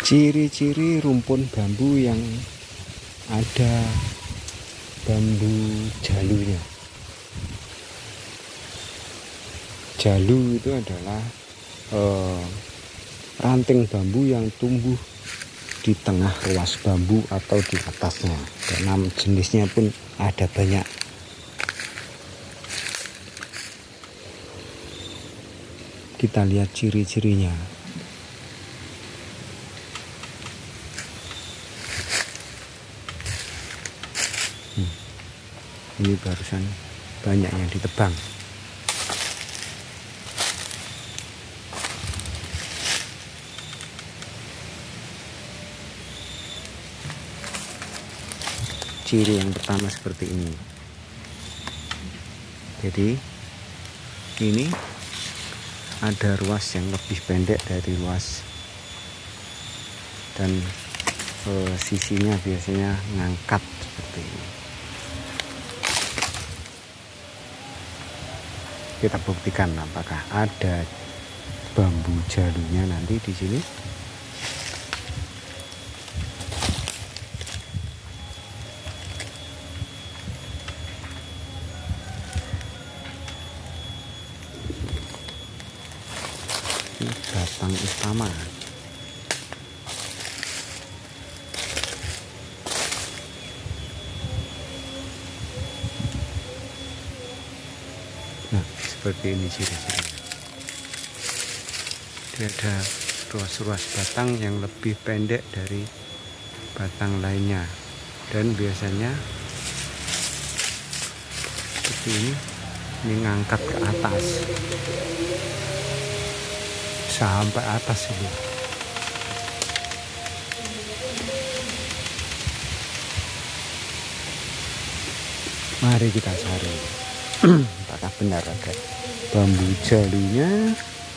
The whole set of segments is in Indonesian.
Ciri-ciri rumpun bambu yang ada bambu jalunya. Jalu itu adalah ranting bambu yang tumbuh di tengah ruas bambu atau di atasnya. Dan nama jenisnya pun ada banyak. Kita lihat ciri-cirinya. Ini barusan banyak yang ditebang. Ciri yang pertama seperti ini. Jadi ini ada ruas yang lebih pendek dari ruas, dan sisinya biasanya ngangkat seperti ini. Kita buktikan apakah ada bambu jalunya nanti di sini. Ini batang utama. Nah, seperti ini ciri-cirinya. Dia ada ruas-ruas batang yang lebih pendek dari batang lainnya, dan biasanya seperti ini ngangkat ke atas sampai atas ini. Mari kita cari apakah benar ada bambu jalunya.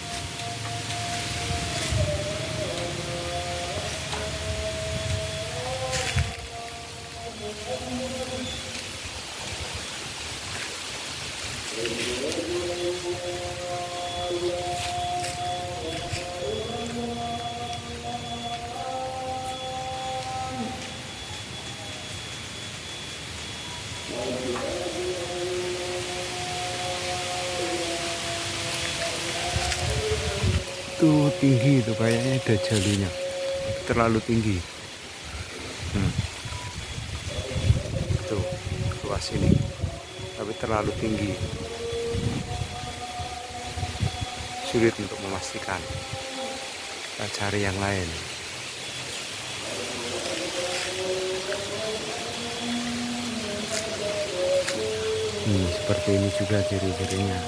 Itu tinggi, itu kayaknya ada jalunya, terlalu tinggi. Itu luas ini, tapi terlalu tinggi, sulit untuk memastikan. Kita cari yang lain. Seperti ini juga ciri-cirinya.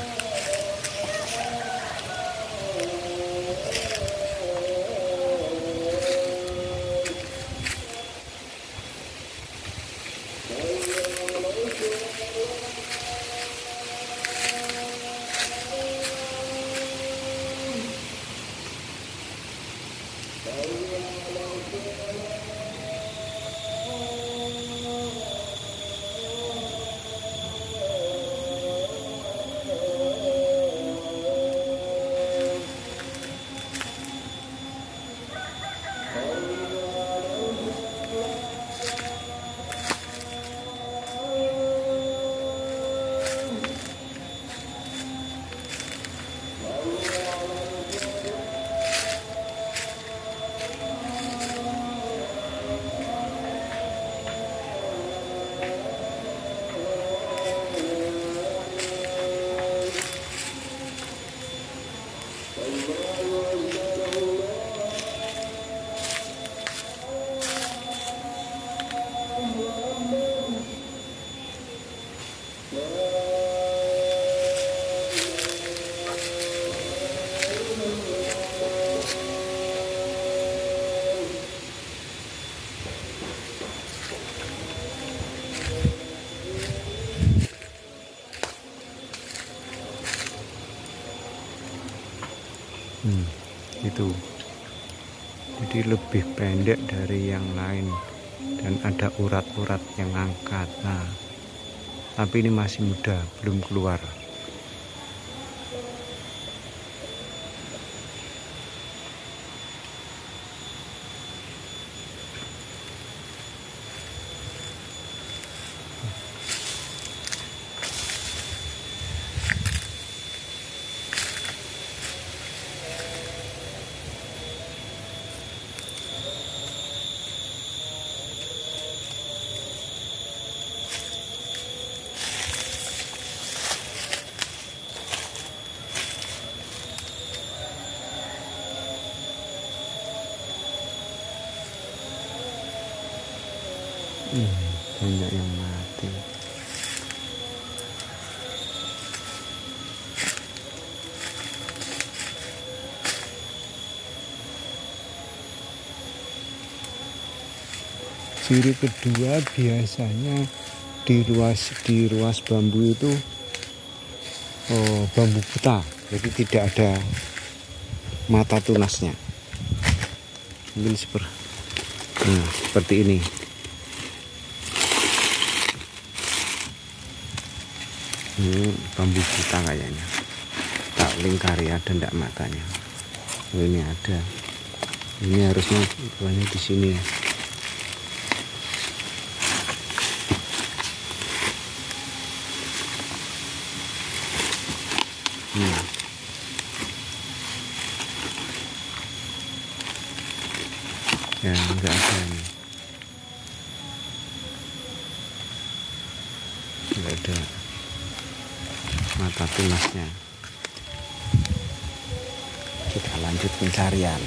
Itu jadi lebih pendek dari yang lain, dan ada urat-urat yang ngangkat. Nah, tapi ini masih muda, belum keluar. Banyak yang mati. Ciri kedua, biasanya di ruas bambu itu bambu buta, jadi tidak ada mata tunasnya. Mungkin seperti ini. Ini bambu buta kayaknya, tak lingkari, ada ndak matanya. Ini ada, ini harusnya banyak di sini ya. Ya enggak ada ini, enggak ada mata tunasnya. Kita lanjut pencarian.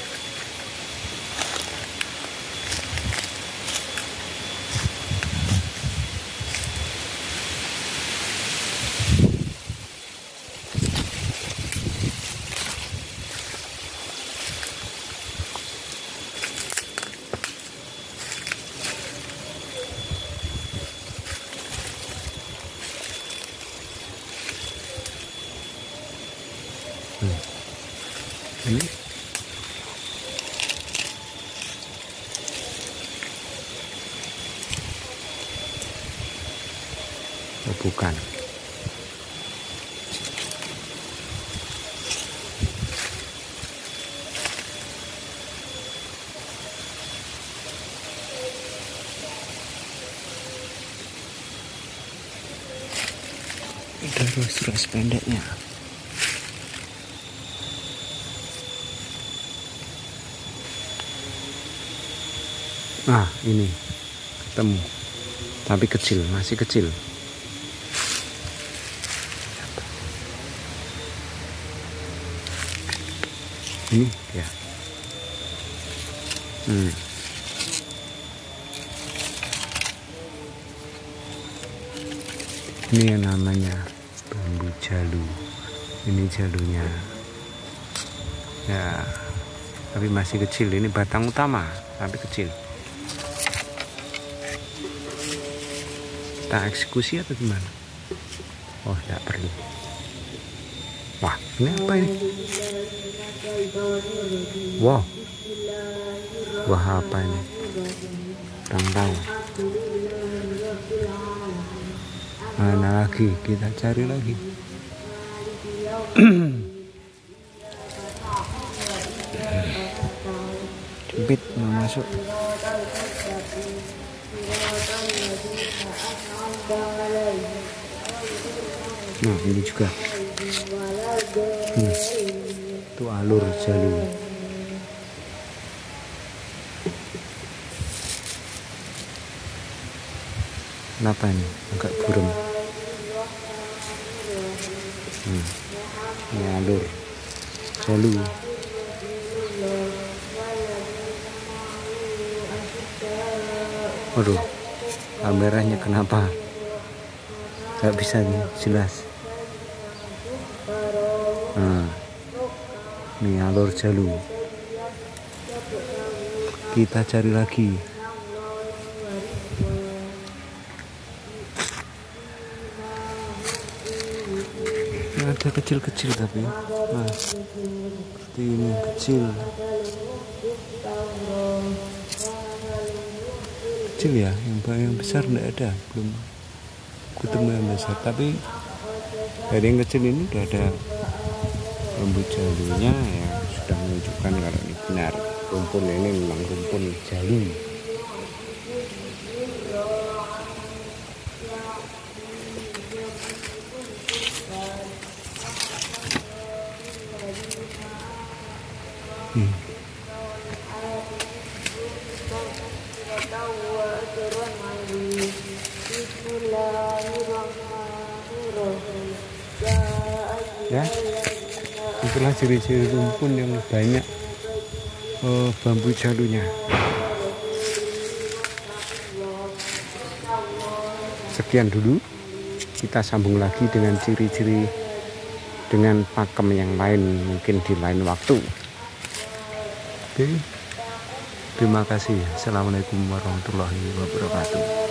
Ini bukan. Terus pendeknya. Nah, ini ketemu, tapi kecil, masih kecil. Ini ya. Ini yang namanya bambu jalu. Ini jalunya. Ya, tapi masih kecil. Ini batang utama, tapi kecil. Kita eksekusi atau gimana? Oh, tidak perlu. Wah, ini apa ini? Wow. Wah, apa ini? Kurang tahu. Mana lagi? Kita cari lagi. Jepit mau masuk. Nah, ini juga. Itu alur jalu. Kenapa ini? Agak buram. Ini alur jalu. Waduh, kameranya kenapa nggak bisa nih jelas? Nah, ini alur jalu. Kita cari lagi. Ini ada kecil-kecil tapi, nah, seperti ini kecil. Kecil ya, yang besar enggak ada, belum ketemu yang besar. Tapi dari yang kecil ini udah ada bambu jalunya, ya sudah menunjukkan kalau ini benar rumpun ini memang rumpun jalu. Ya, itulah ciri-ciri rumpun yang banyak bambu jalunya. sekian dulu, kita sambung lagi dengan ciri-ciri dengan pakem yang lain mungkin di lain waktu. Oke, terima kasih. Assalamualaikum warahmatullahi wabarakatuh.